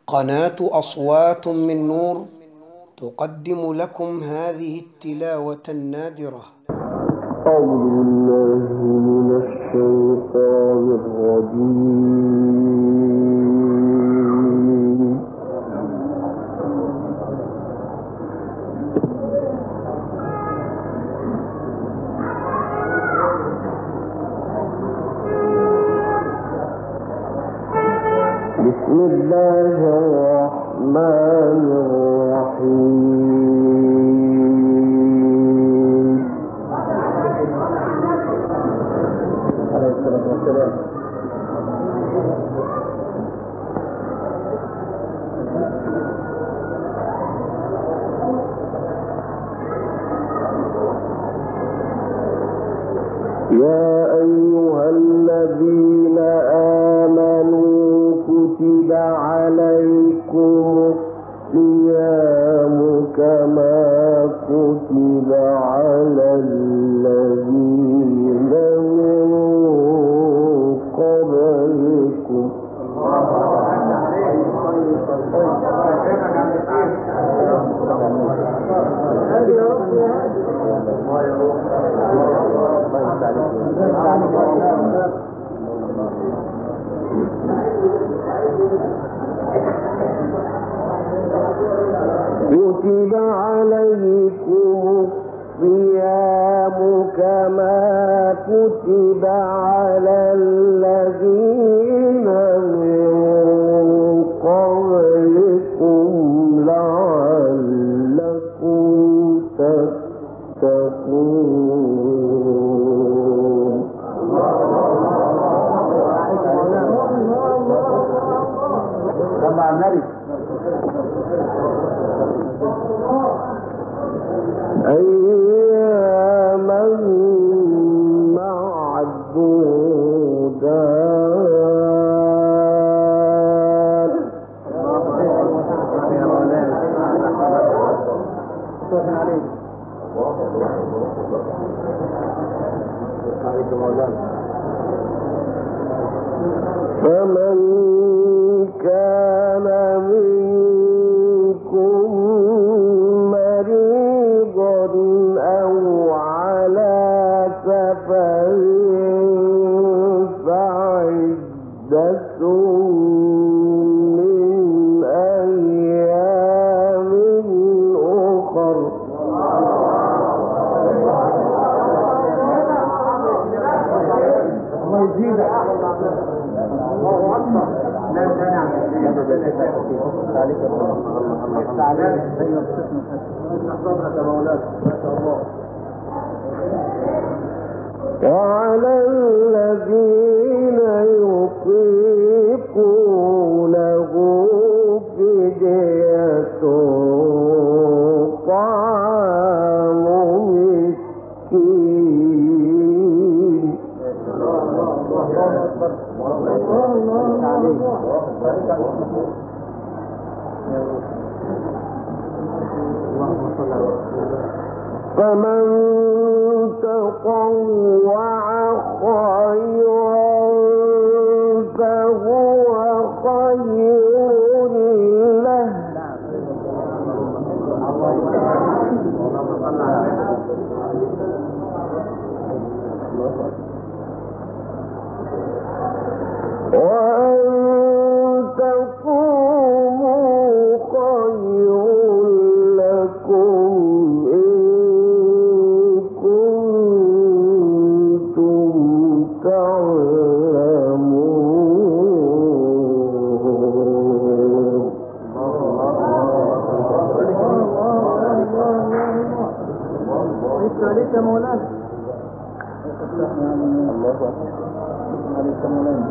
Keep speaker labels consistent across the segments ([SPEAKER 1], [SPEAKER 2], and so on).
[SPEAKER 1] قناة أصوات من نور تقدم لكم هذه التلاوة النادرة.
[SPEAKER 2] أعوذ بالله من الشيطان الرجيم. بسم الله الرحمن الرحيم. عليه الصلاة والسلام. يا أيها الذين آمنوا كتب عليكم الصيام كما كتب على الذين من قبلكم كتب عليكم الصيام كما كتب على الذين من قبلكم لعلكم تتقون. سمع النبي. أياما معدودات. فمن كان منكم مريضا أو على سفر فعدة من أيام أخر. الله يزيدك. وعلى الذين يطيقونه فدية طعام مسكين. فمن تطوع خيرا فهو خير له. وأن تصوموا خير لكم إن كنتم تعلمون. عليك مولانا. الله أكبر. عليك مولانا.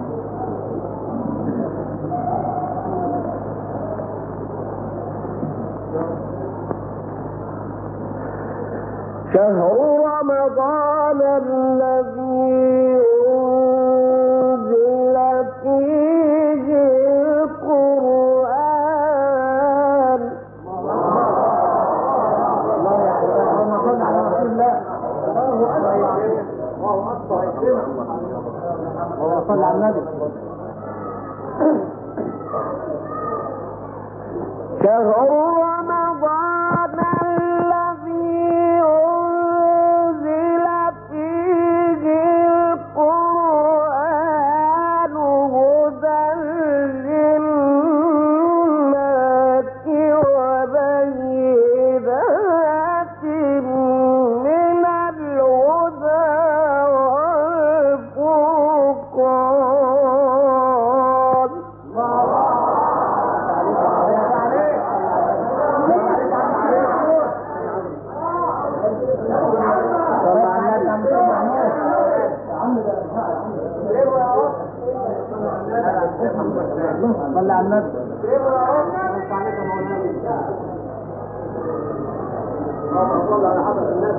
[SPEAKER 2] شهر رمضان الذي أنزل فيه القرآن. الله يحفظك. اللهم صل على رسول الله. الله أكبر. اللهم صل على النبي. صلى على النبي. صلى على حضرة النبي.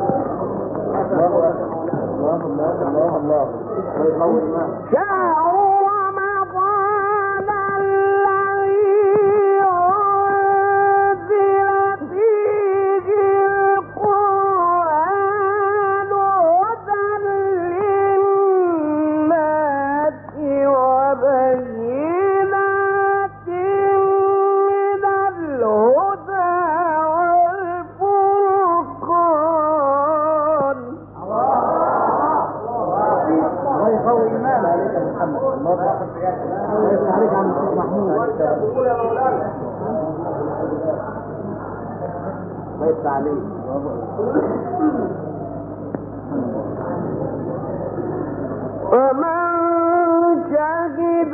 [SPEAKER 2] الله شهر رمضان الذي أنزل فيه القرآن هدى للناس وبينات من الهدى والفرقان. قوي إيمان عليك يا محمد. الله يفتح عليك عم الشيخ محمود. الله يفتح عليك. ومن شهد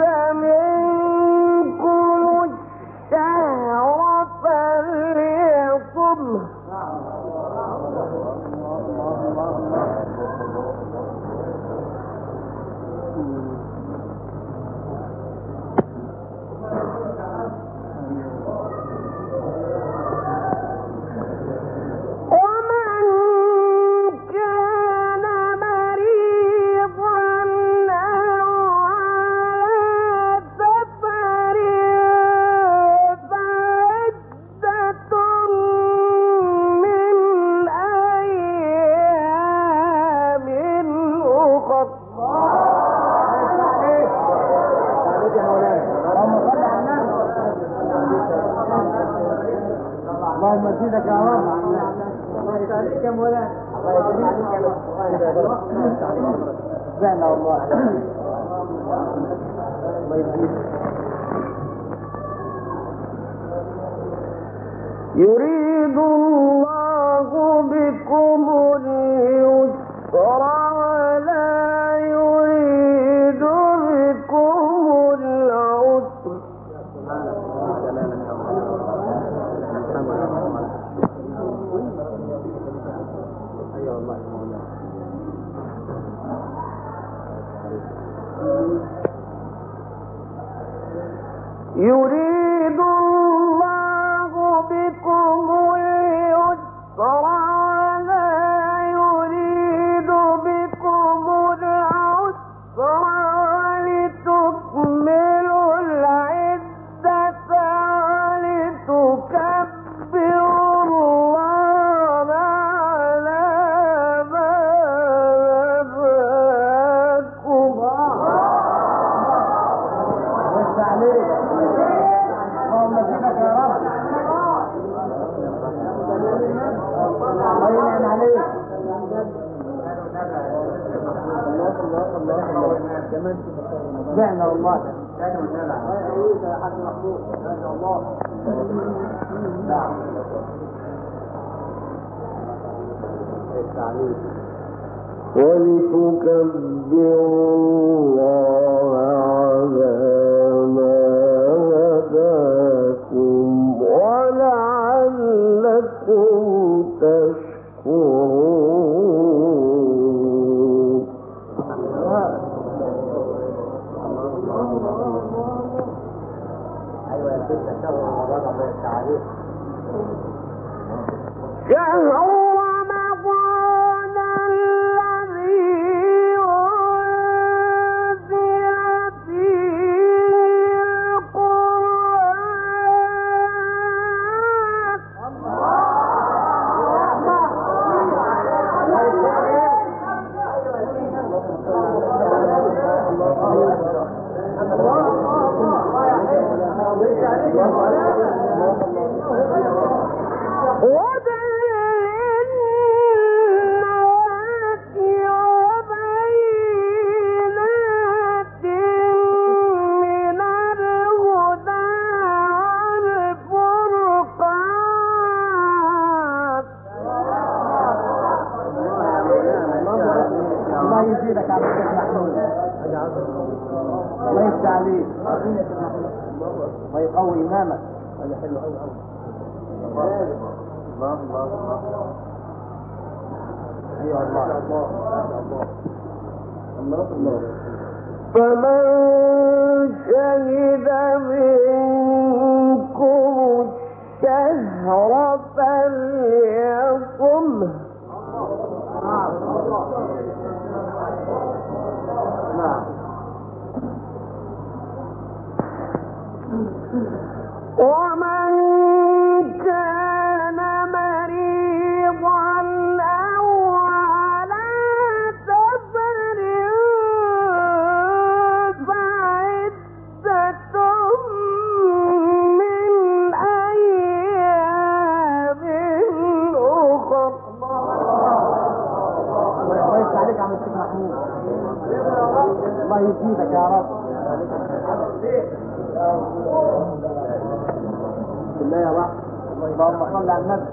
[SPEAKER 2] منكم الشهر فليصمه. اللهم زيدك يا رب. الله يسعدك يا مولانا. الله يسعدك يا رب. سبحنا الله. الله يسعدك. يريد الله بكم اليسر ولا يريد بكم العسر. يريد الله بكم اليسر ولا يريد بكم العسر ولتكملوا العدة ولتكبروا الله على ما هداكم. اللهم زيدك يا رب. الله ينعم عليك. بعنا والله. ولتكبروا الله على ما هداكم ولعلكم تشكرون. ايوه يا ست شهر رمضان الله يفتح عليك. شهر رمضان الذي أنزل فيه القرآن الله يفتح عليك، الله يقوي إيمانك. هذا حلو أوي أوي. الله الله الله. أيوة الله الله الله الله. فمن شهد منكم الشهر فليصمه. ومن كان مريضا أو على سفر فعدة من أيام أخر. الله يفتح عليك يا عم الشيخ محمود، الله يزيدك يا رب. بالله يا رب، اللهم صل على النبي.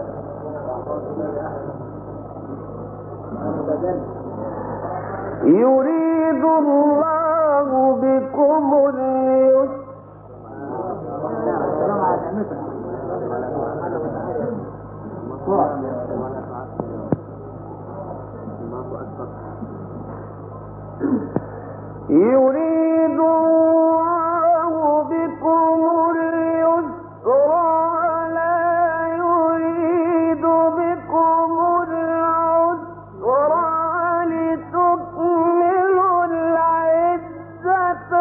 [SPEAKER 2] يريد الله بكم اليسر. يريد الله بكم اليسر ولا يريد بكم العسر ولتكملوا العدة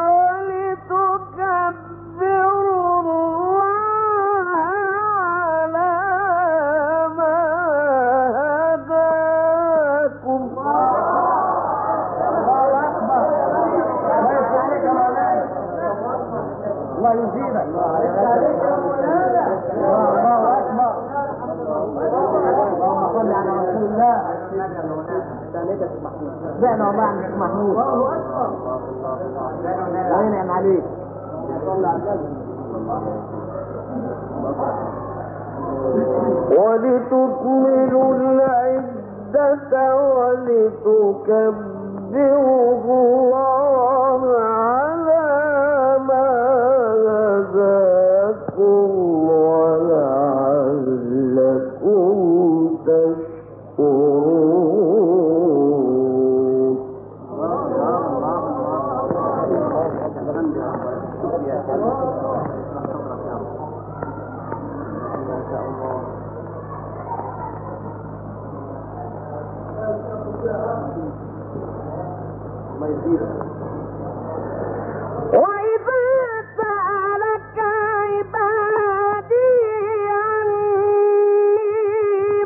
[SPEAKER 2] ولتكبروا الله على ما هداكم. الله يزيدك. الله أكبر. اللهم صل على رسول الله. بعنا والله عن الشيخ محمود. الله أكبر. وينعم عليك. ولتكملوا العدة ولتكبروه الله على ما هداكم ولعلكم تشكرون. وإذا سألك عبادي عني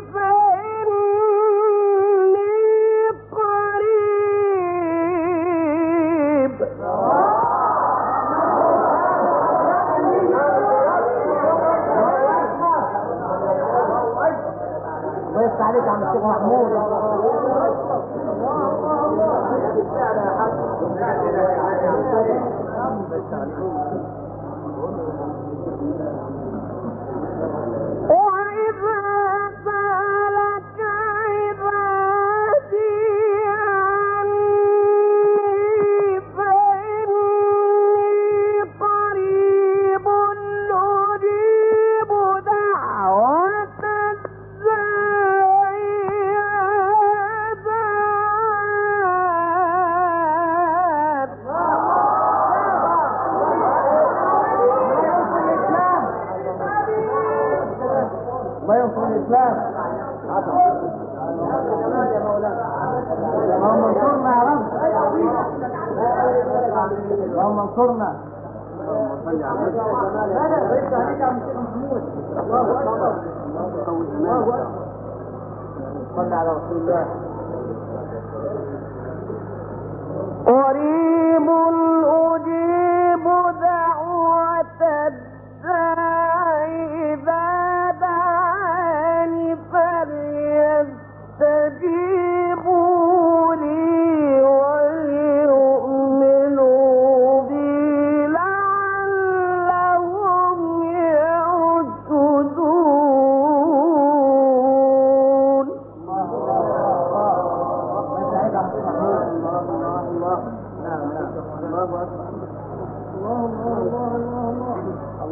[SPEAKER 2] فإني قريب. الله يفتح عليك يا عم الشيخ محمود. وإذا سألك عبادي عني فإني قريب أجيب دعوة الداعي الله ينصر الإسلام. اللهم انصرنا يا رب. اللهم انصرنا. صل على رسول الله. قريب أجيب دعوة الداعي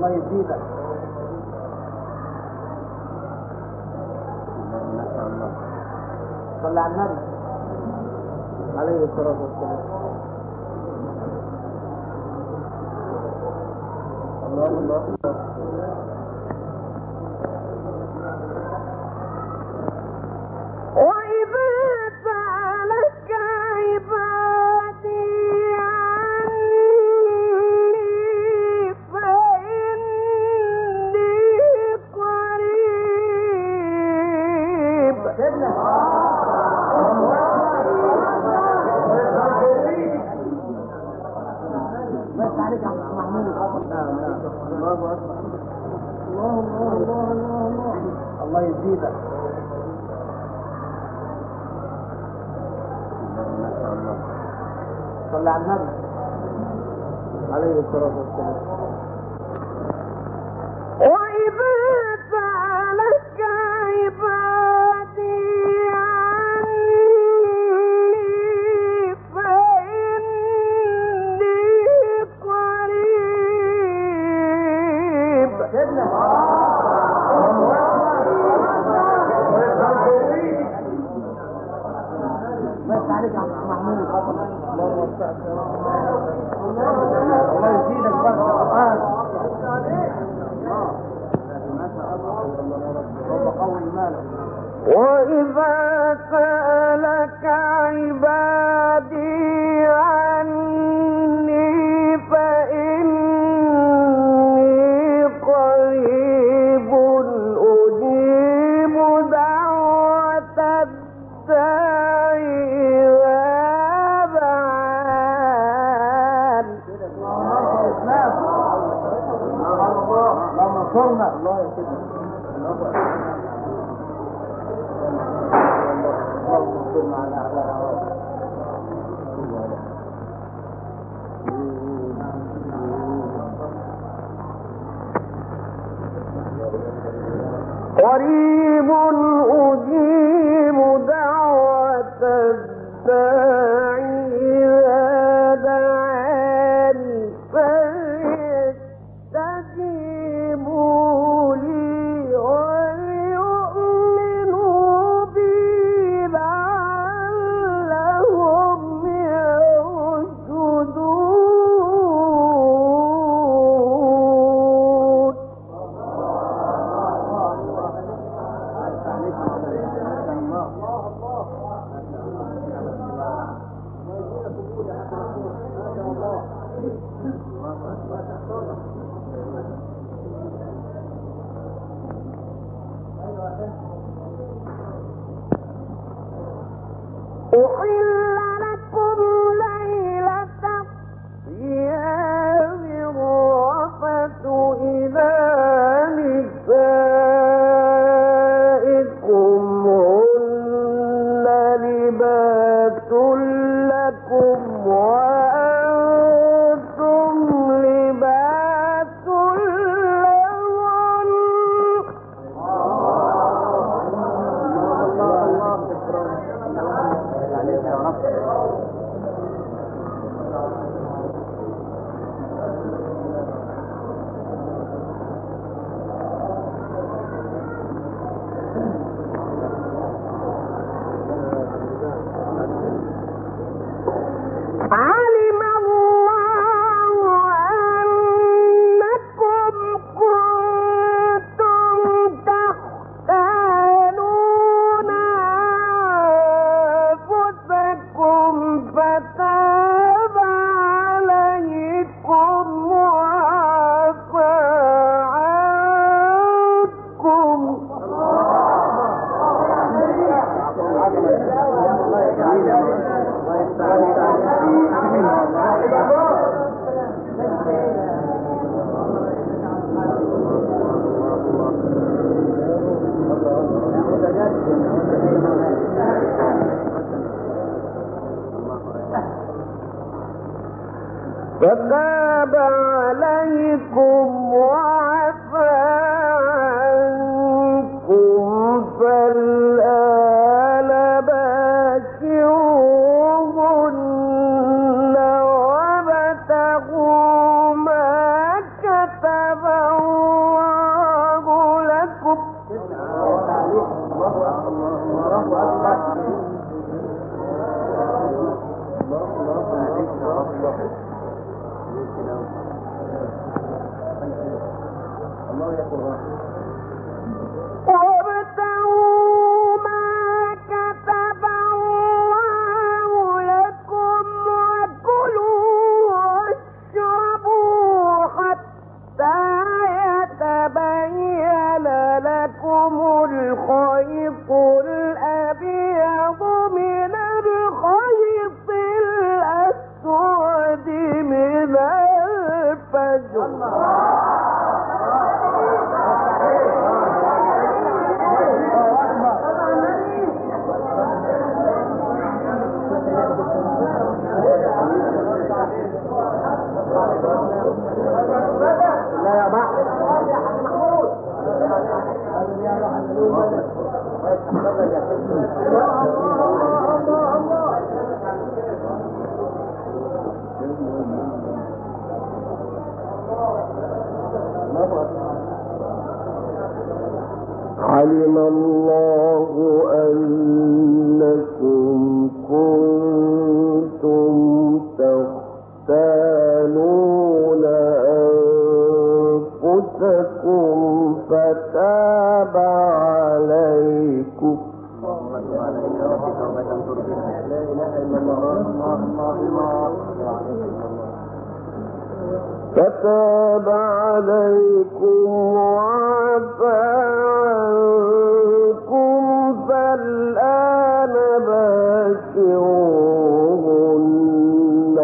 [SPEAKER 2] الله يزيدك. صلى على النبي عليه الصلاة والسلام. الله الله
[SPEAKER 3] وإذا سألك عبادي عني فإني قريب.
[SPEAKER 2] بس عليك يا محمود. الله أكبر. الله الله الله الله الله يزيدك. صلى على النبي عليه الصلاة والسلام.
[SPEAKER 3] وإذا سألك عبادي عني فإني قريب.
[SPEAKER 2] بس عليك يا محمود. الله يزيدك بركة.
[SPEAKER 3] وإذا سألك عبادي عني فإني قريب أجيب دعوة الداعي إذا دعان.
[SPEAKER 2] اللهم انصرنا. الله يسلمك. اللهم انصرنا على اعدائنا.
[SPEAKER 3] قريب أجيب دعوة الداعي إذا دعاني فليستجيبوا لي وليؤمنوا بي لعلهم يرشدون. أحل لكم ليلة الصيام الرفث إلى نسائكم هن لباس لكم وأنتم لباس لهن.
[SPEAKER 2] عليك يا رب.
[SPEAKER 3] علم الله أنكم كنتم تختانون أنفسكم فتاب عليكم وعفى عنكم. فتاب عليكم وعفى عنكم فالآن باشروهن وابتغوا ما كتب وابتغوا ما كتب الله لكم وكلوا واشربوا حتى يتبين لكم الخيط الأبيض من الخيط الأسود من الفجر.
[SPEAKER 4] علم الله أنكم كنتم تختانون أنفسكم فتاب عليكم فتاب عليكم وعفى عنكم فالآن باشروهن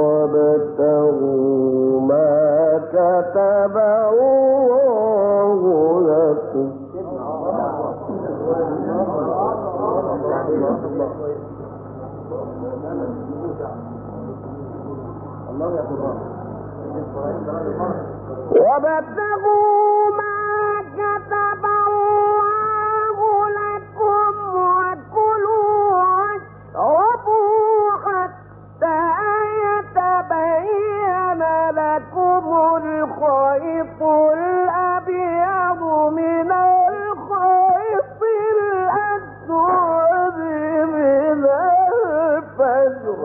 [SPEAKER 4] وابتغوا ما كتب الله لكم.
[SPEAKER 3] وابتغوا ما كتب الله لكم وكلوا واشربوا حتى يتبين لكم الخيط الأبيض من الخيط الأسود من الفجر.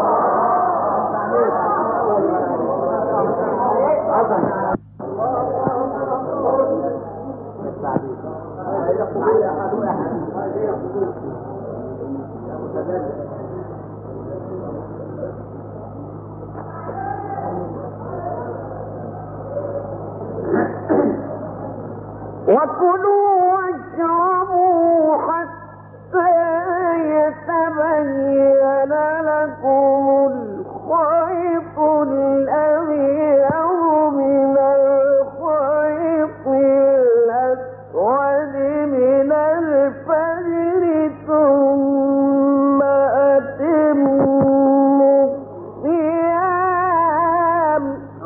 [SPEAKER 3] وكلوا واشربوا حتى يتبين لكم الخيط الأبيض من الخيط الأسود من الفجر ثم أتموا الصيام.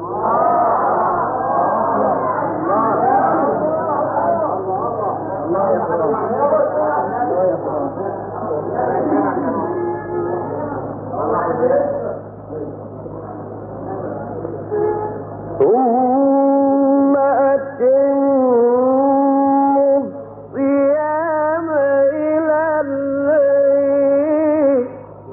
[SPEAKER 3] ثم أتموا الصيام إلى الليل.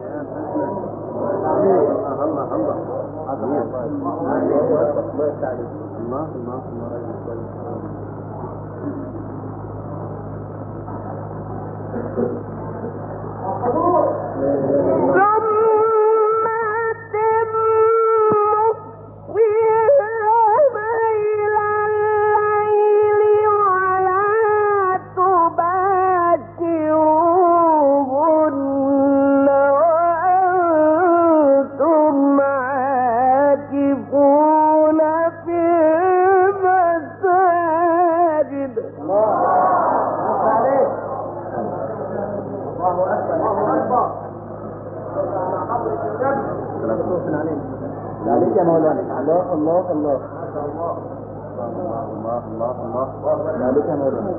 [SPEAKER 3] عليك يا مولانا. الله الله الله الله الله الله الله عليك يا مولانا.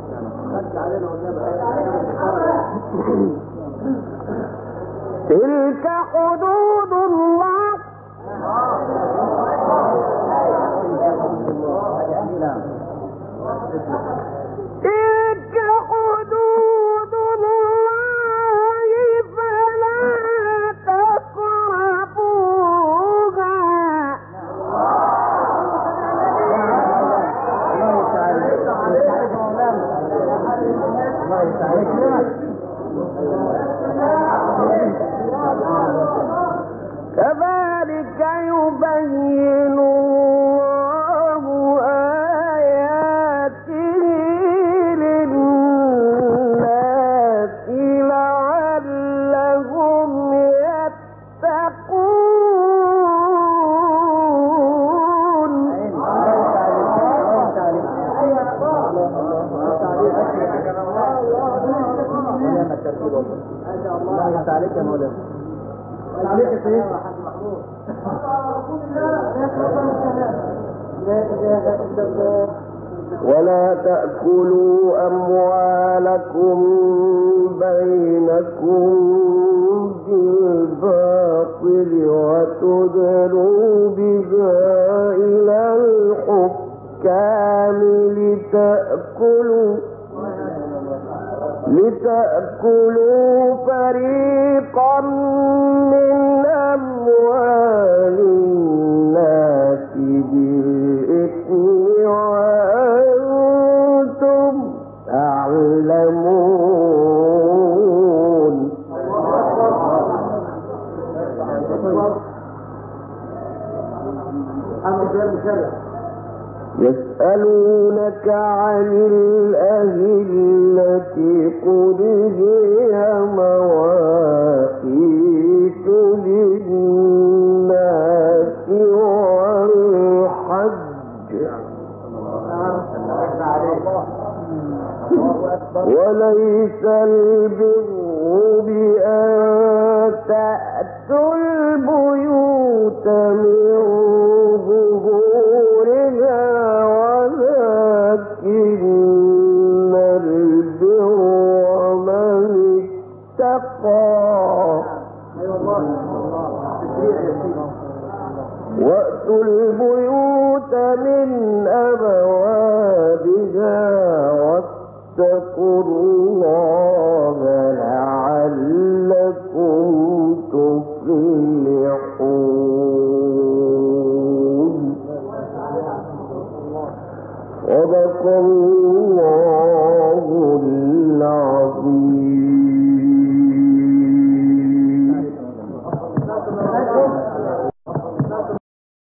[SPEAKER 3] تلك حدود الله. تلك حدود الله فلا تقربوها.
[SPEAKER 4] كذلك يبين الله آياته للناس لعلهم يتقون.
[SPEAKER 3] عليك يا مولانا.
[SPEAKER 2] عليك يا سيدي.
[SPEAKER 4] ولا تأكلوا أموالكم بينكم بالباطل وتدلوا بها إلى الحكام لتأكلوا فريقا من أموال الناس بالإثم وأنتم تعلمون. يسألونك عن الأهلة قل هي مواقيت للناس والحج وليس البر بأن تأتوا البيوت من ظهورها ولكن البر من اتقى. وأتوا البيوت من أبوابها واتقوا الله لعلكم تفلحون. صدق الله